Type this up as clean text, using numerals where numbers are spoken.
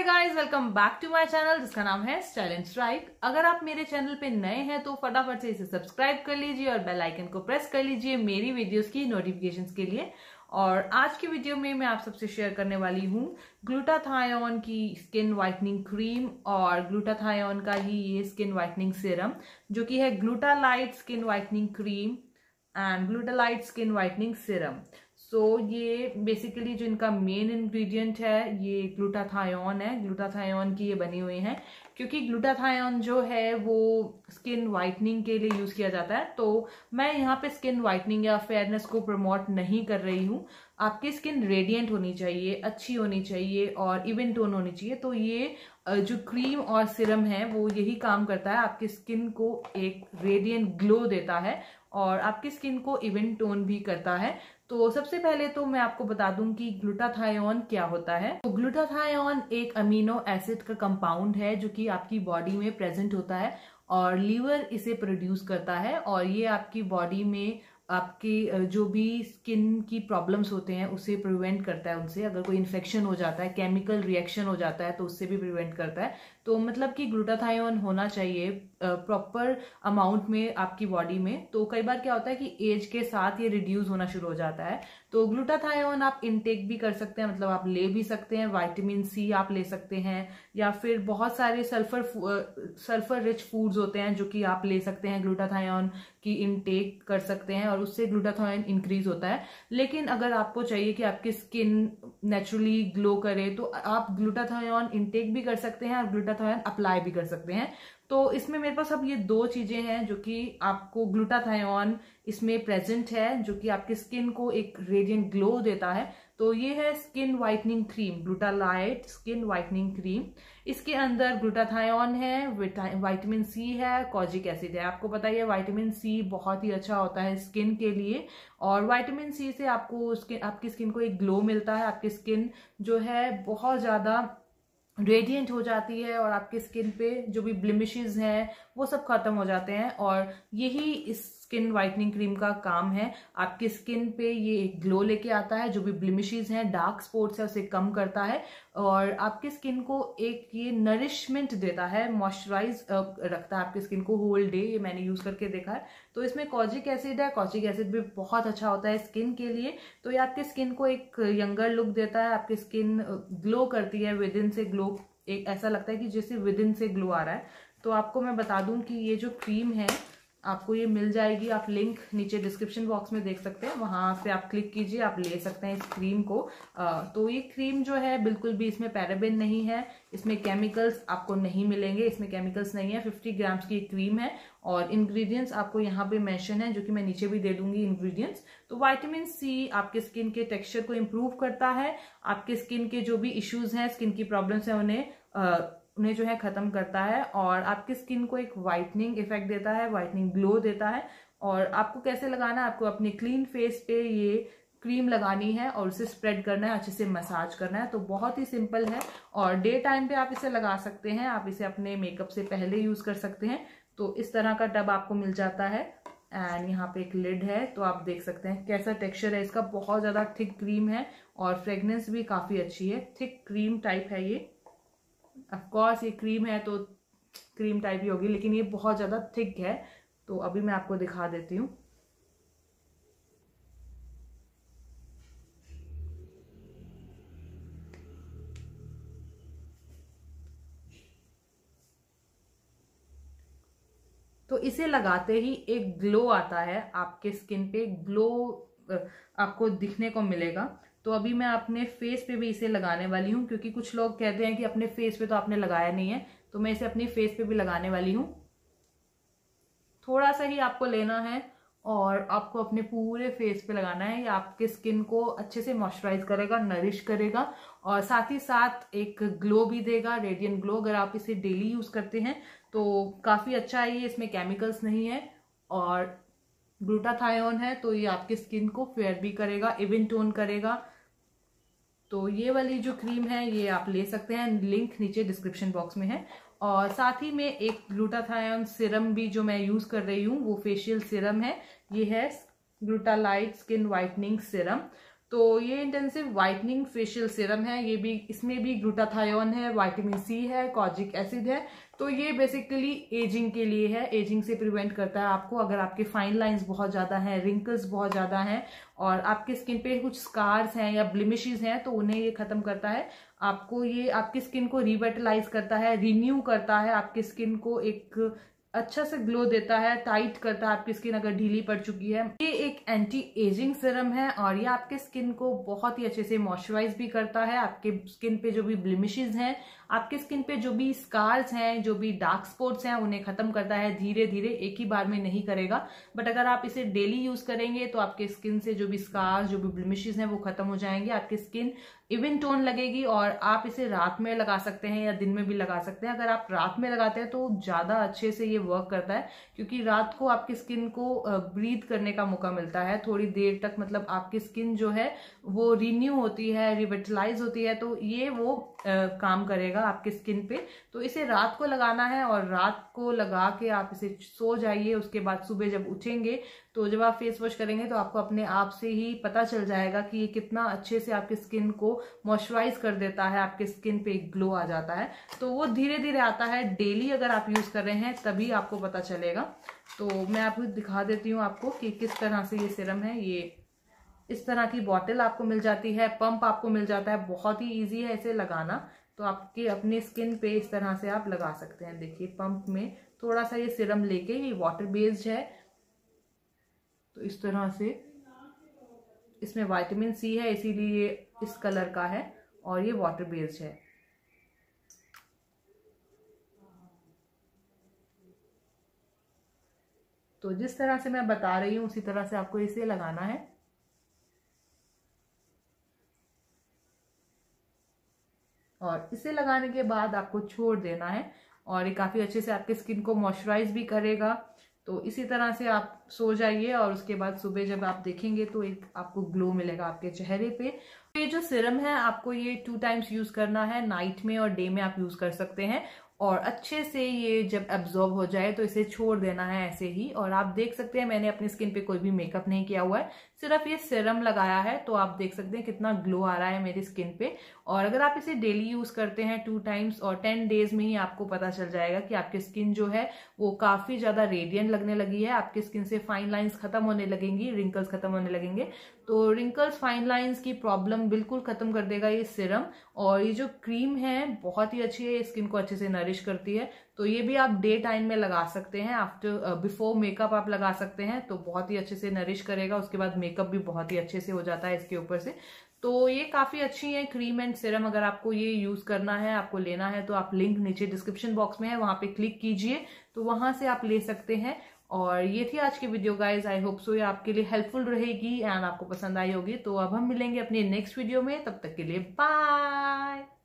Guys, welcome back to my channel जिसका नाम है स्टाइल एंड स्ट्राइक। अगर आप मेरे चैनल पे नए हैं तो फटाफट से इसे सब्सक्राइब कर लीजिए और बेल आइकन को प्रेस कर लीजिए मेरी वीडियोस की नोटिफिकेशंस के लिए। और आज की वीडियो में मैं आप सबसे शेयर करने वाली हूँ ग्लूटाथायोन की स्किन वाइटनिंग क्रीम और ग्लूटाथायोन का ही ये स्किन वाइटनिंग सीरम जो कि है Glutalite skin whitening cream and Glutalite skin whitening serum. ये बेसिकली जो इनका मेन इंग्रेडिएंट है ये ग्लूटाथायोन है। ग्लूटाथायोन की ये बनी हुई है क्योंकि ग्लूटाथायोन जो है वो स्किन वाइटनिंग के लिए यूज किया जाता है। तो मैं यहाँ पे स्किन वाइटनिंग या फेयरनेस को प्रमोट नहीं कर रही हूँ। आपकी स्किन रेडिएंट होनी चाहिए, अच्छी होनी चाहिए और इवन टोन होनी चाहिए। तो ये जो क्रीम और सिरम है वो यही काम करता है, आपकी स्किन को एक रेडिएंट ग्लो देता है और आपकी स्किन को इवन टोन भी करता है। तो सबसे पहले तो मैं आपको बता दूं कि ग्लूटाथायोन क्या होता है। तो ग्लूटाथायोन एक अमीनो एसिड का कंपाउंड है जो कि आपकी बॉडी में प्रेजेंट होता है और लीवर इसे प्रोड्यूस करता है और ये आपकी बॉडी में आपके जो भी स्किन की प्रॉब्लम्स होते हैं उसे प्रिवेंट करता है। उनसे अगर कोई इन्फेक्शन हो जाता है, केमिकल रिएक्शन हो जाता है तो उससे भी प्रिवेंट करता है। तो मतलब कि ग्लूटाथायोन होना चाहिए प्रॉपर अमाउंट में आपकी बॉडी में। तो कई बार क्या होता है कि एज के साथ ये रिड्यूस होना शुरू हो जाता है। तो ग्लूटाथायोन आप इनटेक भी कर सकते हैं, मतलब आप ले भी सकते हैं। विटामिन सी आप ले सकते हैं या फिर बहुत सारे सल्फर रिच फूड्स होते हैं जो कि आप ले सकते हैं, ग्लूटाथायोन की इनटेक कर सकते हैं और उससे ग्लूटाथायोन इंक्रीज होता है। लेकिन अगर आपको चाहिए कि आपकी स्किन नेचुरली ग्लो करे तो आप ग्लूटाथायोन इनटेक भी कर सकते हैं और ग्लूटाथायोन अप्लाई भी कर सकते हैं। तो इसमें मेरे पास अब ये दो चीजें हैं जो कि आपको ग्लूटाथायोन इसमें प्रेजेंट है जो कि आपकी स्किन को एक रेडिएंट ग्लो देता है। तो ये है skin whitening cream, Glutalite skin whitening cream. इसके अंदर ग्लूटाथायोन है, विटामिन सी है, कॉजिक एसिड है। आपको पता ही है विटामिन सी बहुत ही अच्छा होता है स्किन के लिए और विटामिन सी से आपको आपकी स्किन को एक ग्लो मिलता है। आपकी स्किन जो है बहुत ज्यादा रेडिएंट हो जाती है और आपके स्किन पे जो भी ब्लेमिशेस हैं वो सब खत्म हो जाते हैं और यही इस स्किन वाइटनिंग क्रीम का काम है। आपकी स्किन पे ये एक ग्लो लेके आता है, जो भी ब्लेमिशेस हैं, डार्क स्पॉट्स है उसे कम करता है और आपकी स्किन को एक ये नरिशमेंट देता है, मॉइस्चराइज रखता है आपकी स्किन को होल डे। ये मैंने यूज करके देखा है। तो इसमें कॉजिक एसिड है, कॉजिक एसिड भी बहुत अच्छा होता है स्किन के लिए। तो ये आपकी स्किन को एक यंगर लुक देता है, आपकी स्किन ग्लो करती है, विद इन से ग्लो, एक ऐसा लगता है कि जैसे विद इन से ग्लो आ रहा है। तो आपको मैं बता दूं कि ये जो क्रीम है आपको ये मिल जाएगी, आप लिंक नीचे डिस्क्रिप्शन बॉक्स में देख सकते हैं, वहां से आप क्लिक कीजिए, आप ले सकते हैं इस क्रीम को। तो ये क्रीम जो है बिल्कुल भी इसमें पैराबेन नहीं है, इसमें केमिकल्स आपको नहीं मिलेंगे, इसमें केमिकल्स नहीं है। 50 ग्राम्स की क्रीम है और इंग्रेडिएंट्स आपको यहाँ पे मेंशन है जो कि मैं नीचे भी दे दूंगी इंग्रेडिएंट्स। तो विटामिन सी आपके स्किन के टेक्सचर को इम्प्रूव करता है, आपके स्किन के जो भी इश्यूज हैं, स्किन की प्रॉब्लम्स हैं उन्हें जो है खत्म करता है और आपकी स्किन को एक वाइटनिंग इफेक्ट देता है, वाइटनिंग ग्लो देता है। और आपको कैसे लगाना है, आपको अपने क्लीन फेस पे ये क्रीम लगानी है और उसे स्प्रेड करना है, अच्छे से मसाज करना है। तो बहुत ही सिंपल है और डे टाइम पे आप इसे लगा सकते हैं, आप इसे अपने मेकअप से पहले यूज कर सकते हैं। तो इस तरह का टब आपको मिल जाता है एंड यहाँ पे एक लिड है। तो आप देख सकते हैं कैसा टेक्सचर है इसका, बहुत ज्यादा थिक क्रीम है और फ्रेग्रेंस भी काफी अच्छी है। थिक क्रीम टाइप है ये, ऑफकोर्स ये क्रीम है तो क्रीम टाइप ही होगी, लेकिन ये बहुत ज्यादा थिक है। तो अभी मैं आपको दिखा देती हूँ। तो इसे लगाते ही एक ग्लो आता है, आपके स्किन पे ग्लो आपको दिखने को मिलेगा। तो अभी मैं अपने फेस पे भी इसे लगाने वाली हूँ क्योंकि कुछ लोग कहते हैं कि अपने फेस पे तो आपने लगाया नहीं है, तो मैं इसे अपनी फेस पे भी लगाने वाली हूँ। थोड़ा सा ही आपको लेना है और आपको अपने पूरे फेस पे लगाना है। ये आपके स्किन को अच्छे से मॉइस्चराइज करेगा, नरिश करेगा और साथ ही साथ एक ग्लो भी देगा, रेडिएंट ग्लो। अगर आप इसे डेली यूज करते हैं तो काफी अच्छा है ये, इसमें केमिकल्स नहीं है और ग्लूटाथायोन है तो ये आपकी स्किन को फेयर भी करेगा, इवन टोन करेगा। तो ये वाली जो क्रीम है ये आप ले सकते हैं, लिंक नीचे डिस्क्रिप्शन बॉक्स में है। और साथ ही में एक ग्लूटाथायोन सिरम भी जो मैं यूज कर रही हूँ वो फेशियल सिरम है, ये है ग्लूटालाइट स्किन वाइटनिंग सिरम। तो ये इंटेंसिव व्हाइटनिंग फेशियल सीरम है, ये भी, इसमें भी ग्लूटाथायोन है, विटामिन सी है, कॉजिक एसिड है। तो ये बेसिकली एजिंग के लिए है, एजिंग से प्रिवेंट करता है आपको। अगर आपके फाइन लाइंस बहुत ज्यादा हैं, रिंकल्स बहुत ज्यादा हैं और आपके स्किन पे कुछ स्कार्स हैं या ब्लिमिशेस हैं, तो उन्हें ये खत्म करता है आपको। ये आपकी स्किन को रिविटलाइज करता है, रिन्यू करता है, आपकी स्किन को एक अच्छा से ग्लो देता है, टाइट करता है आपकी स्किन अगर ढीली पड़ चुकी है। ये एक एंटी एजिंग सीरम है और ये आपके स्किन को बहुत ही अच्छे से मॉइस्चराइज भी करता है। आपके स्किन पे जो भी ब्लिमिशेस हैं, आपके स्किन पे जो भी स्कार्स हैं, जो भी डार्क स्पॉट्स हैं, उन्हें खत्म करता है धीरे धीरे, एक ही बार में नहीं करेगा। बट अगर आप इसे डेली यूज करेंगे तो आपके स्किन से जो भी स्कार्स, जो भी ब्लिमिशेस हैं, वो खत्म हो जाएंगे। आपकी स्किन इवन टोन लगेगी और आप इसे रात में लगा सकते हैं या दिन में भी लगा सकते हैं। अगर आप रात में लगाते हैं तो ज्यादा अच्छे से ये वर्क करता है, क्योंकि रात को आपकी स्किन को ब्रीथ करने का मौका मिलता है थोड़ी देर तक। मतलब आपकी स्किन जो है वो रिन्यू होती है, रिविटलाइज होती है, तो ये वो काम करेगा आपके स्किन पे। तो इसे रात को लगाना है और रात को लगा के आप इसे सो जाइए। उसके बाद सुबह जब उठेंगे तो जब आप फेस वॉश करेंगे तो आपको अपने आप से ही पता चल जाएगा कि ये कितना अच्छे से आपकी स्किन को मॉइस्चराइज कर देता है, आपके स्किन पे एक ग्लो आ जाता है। तो वो धीरे धीरे आता है, डेली अगर आप यूज कर रहे हैं तभी आपको पता चलेगा। तो मैं आपको दिखा देती हूँ आपको कि किस तरह से ये सीरम है। ये इस तरह की बॉटल आपको मिल जाती है, पंप आपको मिल जाता है। बहुत ही इजी है इसे लगाना, तो आपके अपनी स्किन पे इस तरह से आप लगा सकते हैं। देखिए पंप में थोड़ा सा ये सीरम लेके, ये वाटर बेस्ड है, तो इस तरह से इसमें विटामिन सी है, इसीलिए ये इस कलर का है और ये वाटर बेस्ड है। तो जिस तरह से मैं बता रही हूँ उसी तरह से आपको इसे लगाना है। और इसे लगाने के बाद आपको छोड़ देना है और ये काफी अच्छे से आपके स्किन को मॉइस्चराइज भी करेगा। तो इसी तरह से आप सो जाइए और उसके बाद सुबह जब आप देखेंगे तो एक आपको ग्लो मिलेगा आपके चेहरे पे। ये जो सीरम है आपको ये 2 टाइम्स यूज करना है, नाइट में और डे में आप यूज कर सकते हैं। और अच्छे से ये जब एब्जॉर्ब हो जाए तो इसे छोड़ देना है ऐसे ही। और आप देख सकते हैं मैंने अपनी स्किन पे कोई भी मेकअप नहीं किया हुआ है, सिर्फ ये सीरम लगाया है। तो आप देख सकते हैं कितना ग्लो आ रहा है मेरी स्किन पे। और अगर आप इसे डेली यूज करते हैं 2 टाइम्स और 10 डेज में ही आपको पता चल जाएगा कि आपकी स्किन जो है वो काफी ज्यादा रेडियंट लगने लगी है। आपकी स्किन से फाइन लाइंस खत्म होने लगेंगी, रिंकल्स खत्म होने लगेंगे। तो रिंकल्स, फाइन लाइंस की प्रॉब्लम बिल्कुल खत्म कर देगा ये सीरम। और ये जो क्रीम है बहुत ही अच्छी है, स्किन को अच्छे से नरिश करती है। तो ये भी आप डे टाइम में लगा सकते हैं, आफ्टर बिफोर मेकअप आप लगा सकते हैं, तो बहुत ही अच्छे से नरिश करेगा। उसके बाद मेकअप भी बहुत ही अच्छे से हो जाता है इसके ऊपर से। तो ये काफी अच्छी है क्रीम एंड सीरम। अगर आपको ये यूज करना है, आपको लेना है, तो आप लिंक नीचे डिस्क्रिप्शन बॉक्स में है, वहां पे क्लिक कीजिए तो वहां से आप ले सकते हैं। और ये थी आज की video guys, I hope so ये आपके लिए हेल्पफुल रहेगी एंड आपको पसंद आई होगी। तो अब हम मिलेंगे अपने नेक्स्ट वीडियो में, तब तक के लिए बाय।